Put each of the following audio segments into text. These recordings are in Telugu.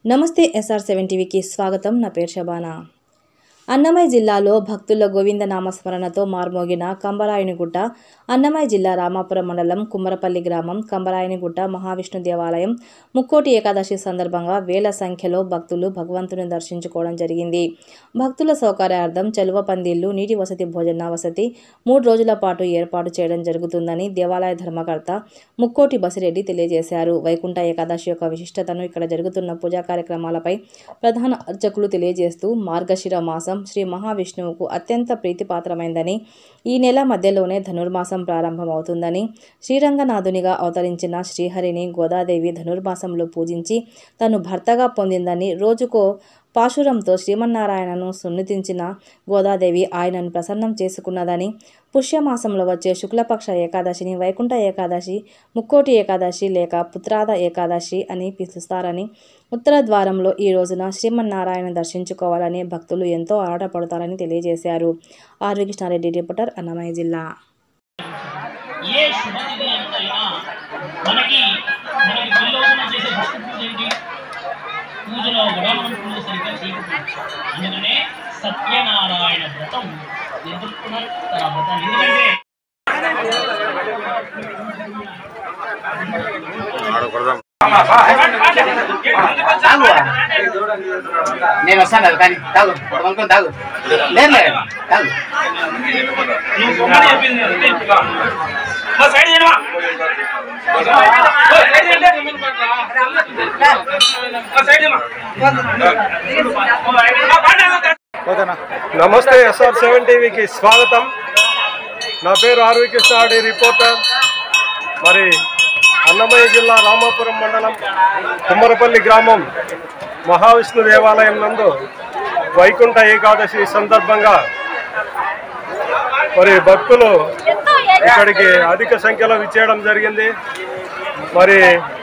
నమస్తే SR7 టీవీకి స్వాగతం. నా పేరు శబానా. అన్నమయ్య జిల్లాలో భక్తుల గోవింద నామస్మరణతో మార్మోగిన కంబరాయునిగుట్ట. అన్నమయ్య జిల్లా రామాపురం మండలం కుమ్మరపల్లి గ్రామం కంబరాయునిగుట్ట మహావిష్ణు దేవాలయం ముక్కోటి ఏకాదశి సందర్భంగా వేల సంఖ్యలో భక్తులు భగవంతుని దర్శించుకోవడం జరిగింది. భక్తుల సౌకర్యార్థం చలువ పందిళ్లు, నీటి వసతి, భోజన వసతి 3 రోజుల పాటు ఏర్పాటు చేయడం జరుగుతుందని దేవాలయ ధర్మకర్త ముక్కోటి బసిరెడ్డి తెలియజేశారు. వైకుంఠ ఏకాదశి యొక్క విశిష్టతను, ఇక్కడ జరుగుతున్న పూజా కార్యక్రమాలపై ప్రధాన అర్చకులు తెలియజేస్తూ మార్గశిర మాసం శ్రీ మహావిష్ణువుకు అత్యంత ప్రీతిపాత్రమైందని, ఈ నెల మధ్యలోనే ధనుర్మాసం ప్రారంభమవుతుందని, శ్రీరంగనాథునిగా అవతరించిన శ్రీహరిని గోదాదేవి ధనుర్మాసంలో పూజించి తను భర్తగా పొందిందని, రోజుకో పాశురంతో శ్రీమన్నారాయణను సున్నితించిన గోదాదేవి ఆయనను ప్రసన్నం చేసుకున్నదని, పుష్యమాసంలో వచ్చే శుక్లపక్ష ఏకాదశిని వైకుంఠ ఏకాదశి, ముక్కోటి ఏకాదశి లేక పుత్రాద ఏకాదశి అని పిలుస్తారని, ఉత్తర ద్వారంలో ఈ రోజున శ్రీమన్నారాయణ దర్శించుకోవాలని భక్తులు ఎంతో ఆరాటపడతారని తెలియజేశారు. ఆర్ కృష్ణారెడ్డి, రిపోర్టర్, అన్నమయ్య జిల్లా. పూజలో కూడా మనం పూజ సరిగ్గా చేయకపోవచ్చు. అందుకనే సత్యనారాయణ వ్రతం ఎదుర్కొన్నారు తన వ్రతాన్ని. నేను వస్తాను కదా, కానీ తాగు పడుకొని తాగు. లేదు తాగు. నమస్తే, SR7 టీవీకి స్వాగతం. నా పేరు ఆర్ కృష్ణారెడ్డి, రిపోర్టర్. మరి అన్నమయ్య జిల్లా రామాపురం మండలం కుమ్మరపల్లి గ్రామం మహావిష్ణు దేవాలయం నందు వైకుంఠ ఏకాదశి సందర్భంగా మరి భక్తులు ఇక్కడికి అధిక సంఖ్యలో విచ్చేయడం జరిగింది. మరి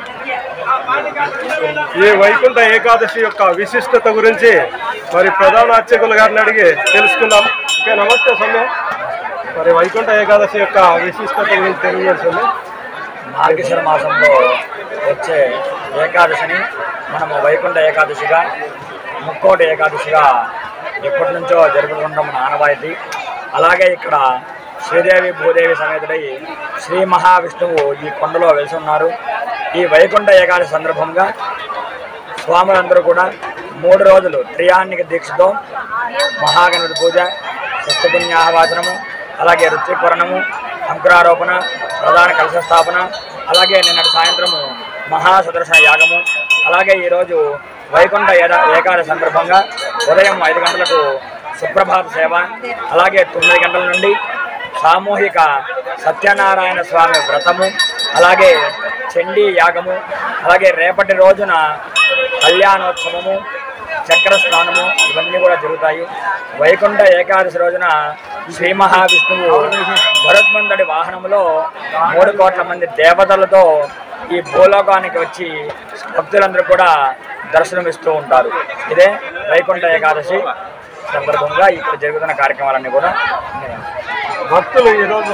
ఈ వైకుంఠ ఏకాదశి యొక్క విశిష్టత గురించి మరి ప్రధాన అర్చకులు గారిని అడిగి తెలుసుకుందాం. ఓకే, నమస్తే సమయం. మరి వైకుంఠ ఏకాదశి యొక్క విశిష్టత గురించి తెలియజేస్తుంది. మార్గశిర మాసంలో వచ్చే ఏకాదశిని మనము వైకుంఠ ఏకాదశిగా, ముక్కోటి ఏకాదశిగా ఎప్పటి నుంచో జరుపుకుంటాం మన ఆనవాయితీ. అలాగే ఇక్కడ శ్రీదేవి భూదేవి సమేతుడై శ్రీ మహావిష్ణువు ఈ కొండలో వెలిసి ఉన్నారు. ఈ వైకుంఠ ఏకాదశి సందర్భంగా స్వాములందరూ కూడా 3 రోజులు త్రియాన్నిక దీక్షతో మహాగణపతి పూజ, షష్ఠపుణ్యాహవాచనము, అలాగే రుచికరణము, అంకురారోపణ, ప్రధాన కలశ స్థాపన, అలాగే నిన్నటి సాయంత్రము మహాసదర్శన యాగము, అలాగే ఈరోజు వైకుంఠ ఏకాదశి సందర్భంగా ఉదయం 5 గంటలకు సుప్రభాత సేవ, అలాగే 9 గంటల నుండి సామూహిక సత్యనారాయణ స్వామి వ్రతము, అలాగే చండీ యాగము, అలాగే రేపటి రోజున కళ్యాణోత్సవము, చక్ర స్నానము ఇవన్నీ కూడా జరుగుతాయి. వైకుంఠ ఏకాదశి రోజున శ్రీ మహావిష్ణువు గరుత్మంతుడి వాహనంలో 3 కోట్ల మంది దేవతలతో ఈ భూలోకానికి వచ్చి భక్తులందరూ కూడా దర్శనమిస్తూ ఉంటారు. ఇదే వైకుంఠ ఏకాదశి సందర్భంగా ఇక్కడ జరుగుతున్న కార్యక్రమాలన్నీ కూడా భక్తులు ఈరోజు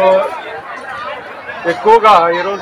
ఎక్కువగా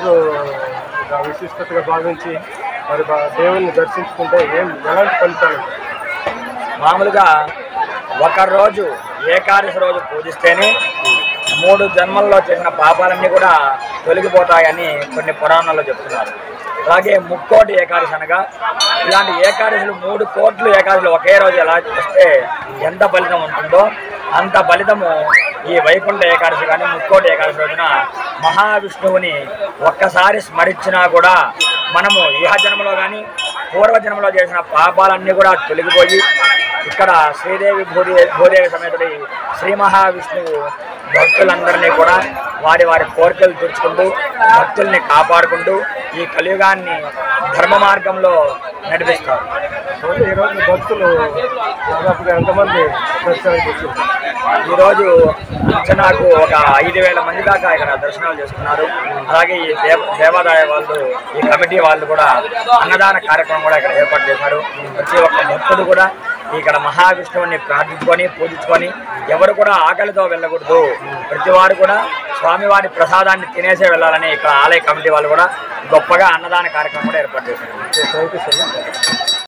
విశిష్టతగా భావించి మరి దేవుని దర్శించుకుంటే ఎలాంటి ఫలితాలు? మామూలుగా ఒకరోజు ఏకాదశి రోజు పూజిస్తేనే 3 జన్మల్లో చేసిన పాపాలన్నీ కూడా తొలగిపోతాయని కొన్ని పురాణాల్లో చెప్తున్నారు. అలాగే ముక్కోటి ఏకాదశి అనగా ఇలాంటి ఏకాదశులు 3 కోట్ల ఏకాదశులు ఒకే రోజు ఎలా చేస్తే ఎంత ఫలితం ఉంటుందో అంత ఫలితము ఈ వైకుంఠ ఏకాదశి కానీ ముక్కోటి ఏకాదశి రోజున మహావిష్ణువుని ఒక్కసారి స్మరించినా కూడా మనము ఇహ జన్మలో కానీ పూర్వజన్మలో చేసిన పాపాలన్నీ కూడా తొలగిపోయి ఇక్కడ శ్రీదేవి భూదేవి సమేతుడి శ్రీ మహావిష్ణువు భక్తులందరినీ కూడా వారి వారి కోరికలు తీర్చుకుంటూ భక్తుల్ని కాపాడుకుంటూ ఈ కలియుగాన్ని ధర్మ మార్గంలో నడిపిస్తారు. ఈరోజు భక్తులు దాదాపుగా ఎంతమంది దర్శనానికి వచ్చారు? ఈరోజు అంచనాకు ఒక 5,000 మంది దాకా ఇక్కడ దర్శనాలు చేసుకున్నారు. అలాగే ఈ దేవాదాయ వాళ్ళు, ఈ కమిటీ వాళ్ళు కూడా అన్నదాన కార్యక్రమం కూడా ఇక్కడ ఏర్పాటు చేశారు. ప్రతి ఒక్క భక్తుడు కూడా ఇక్కడ మహావిష్ణువుని ప్రార్థించుకొని పూజించుకొని ఎవరు కూడా ఆకలితో వెళ్ళకూడదు, ప్రతి వారు కూడా స్వామివారి ప్రసాదాన్ని తినేసే వెళ్ళాలని ఇక్కడ ఆలయ కమిటీ వాళ్ళు కూడా గొప్పగా అన్నదాన కార్యక్రమం కూడా ఏర్పాటు చేశారు.